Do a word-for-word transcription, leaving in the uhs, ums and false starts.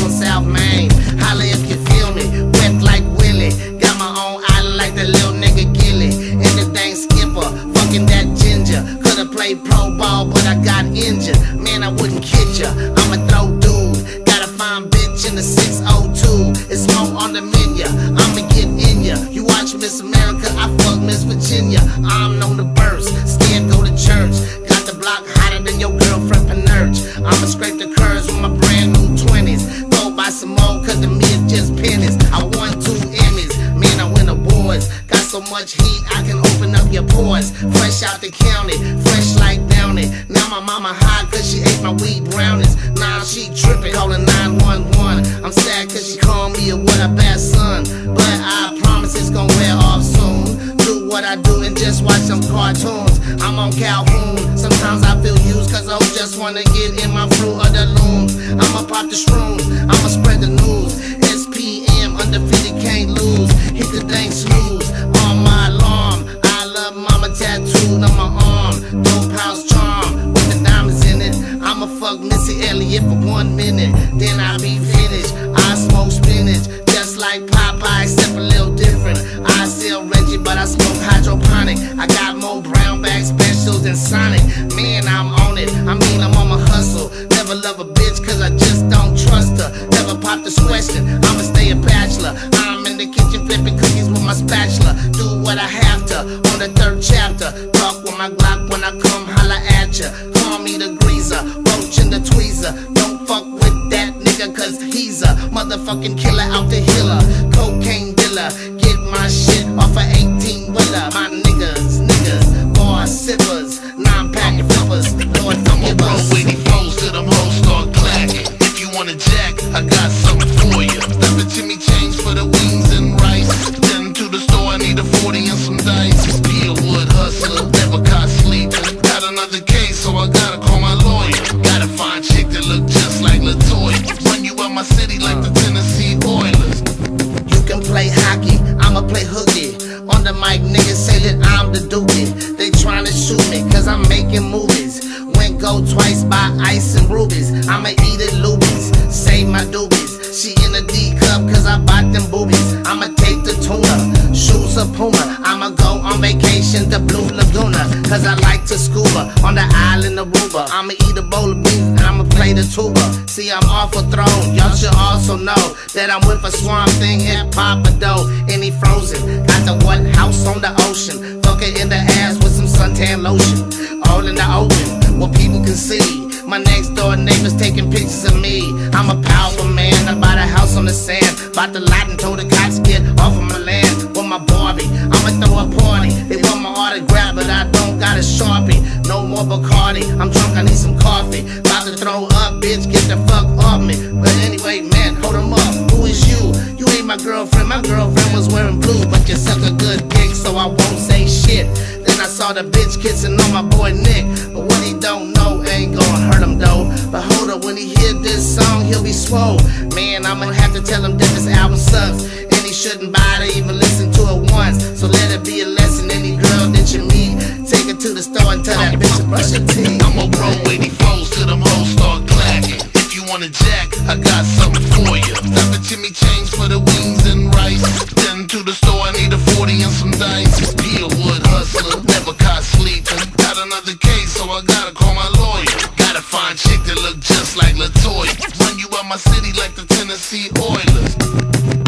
on South Main. Holla if you feel me, wet like Willie. Got my own island like that little nigga Gilly. Anything skipper, fucking that ginger. Could've played pro ball, but I got injured. Man, I wouldn't kid ya, I'ma throw dude. Got a fine bitch in the six oh two. It's more on the menu, I'ma get in ya. You watch Miss America, I fuck Miss Virginia. I'm known to burst, scared go to church. Got the block hotter than your girlfriend Penurch. I'ma scrape the curves with my brand new twenties. Go buy some more, cause the mid just pennies. I won two Emmys, man, I win awards. Got so much heat, I can open up your pores. Fresh out the county, fresh like Downey. Now my mama high cause she ate my weed brownies. Now she trippin', calling nine one one. I'm sad cause she called me a what a bad son. But I promise it's gon' wear off soon. Do what I do and just watch some cartoons. I'm on Calhoun, sometimes I feel used cause I just wanna get in my fruit of the looms. I'ma pop the shrooms, I'ma spread the news. S P M, undefeated, can't lose. Hit the dang snooze on my alarm. I love mama tattooed on my arm. Dope house charm with the diamonds in it. I'ma fuck Missy Elliott for one minute, then I be finished. I smoke spinach, just like Popeye, except a little different. I sell Reggie, but I smoke hydroponic. I got more brown bag specials than Sonic. Man, I'm on it, I mean I'm on my hustle. Never love a bitch cause I just don't trust her. Never pop this question, I'ma stay a bachelor. I'm in the kitchen flipping cookies with my spatula. Do what I have to on the third chapter. Talk with my Glock when I come holla at ya. Call me the greaser, roach in the tweezer. Don't fuck with that nigga cause he's a motherfucking killer out the hiller. Cocaine dealer, get my shit off a eighteen wheeler. My niggas, niggas, bar sippers, nine pack flippers. Lord forgive us. Waiting foes till them hoes start clacking. If you want a jack, I got something for you. Left the Timmy change for the wings and rice. Then to the store, I need a forty and some dice. Be a wood hustler, never caught sleeping. Got another case, so I gotta call my lawyer. Gotta find a chick that look just like LaToya. Run you out my city like the Tennessee Oilers. You can play hockey, I'ma play hooky. On the mic, niggas say that I'm the dookie. They tryna shoot me cause I'm making movies. Went go twice by ice and rubies. I'ma eat it lubies, save my doobies. She in a D cup cause I bought them boobies. I'ma take the tuna, shoes a Puma. I'ma go on vacation to Blue Laguna cause I like to scuba on the island of Aruba. I'ma eat a bowl of beans and I'ma play the tuba. See, I'm off a throne, y'all should also know that I'm with a Swamp Thing and Papa Doe. Any frozen, got the what house on the ocean. Fuck it in the ass with some suntan lotion. All in the open, where people can see. My next door neighbors taking pictures of me. I'm a powerful man, I bought a house on the sand. Bought the lot and told the cops get off of my land. With my Barbie, I'ma throw a party. They want my autograph, but I don't got a Sharpie. No more Bacardi, I'm drunk, I need some coffee. About to throw up, bitch, get the fuck off me. But anyway, man, hold 'em up, who is you? You ain't my girlfriend, my girlfriend was wearing blue. But you suck a good dick, so I won't say shit. Then I saw the bitch kissing on my boy Nick. But what he don't know ain't gonna hurt him though. But hold up, when he hear this song, he'll be swole. Man, I'ma have to tell him that this album sucks. And he shouldn't buy to even listen to it once. So let it be a lesson, any girl that you meet, take her to the store and tell that bitch to brush her teeth. I'ma roll waiting foes till them hoes start clacking. If you want a jack, I got something for you. Left the Timmy change for the wings and rice. Then to the store, I need a forty and some dice. Be a wood hustler, never caught sleeping. Got another case, so I gotta call my lawyer. Gotta find a chick that look just like LaToya. Run you out my city like the Tennessee Oilers.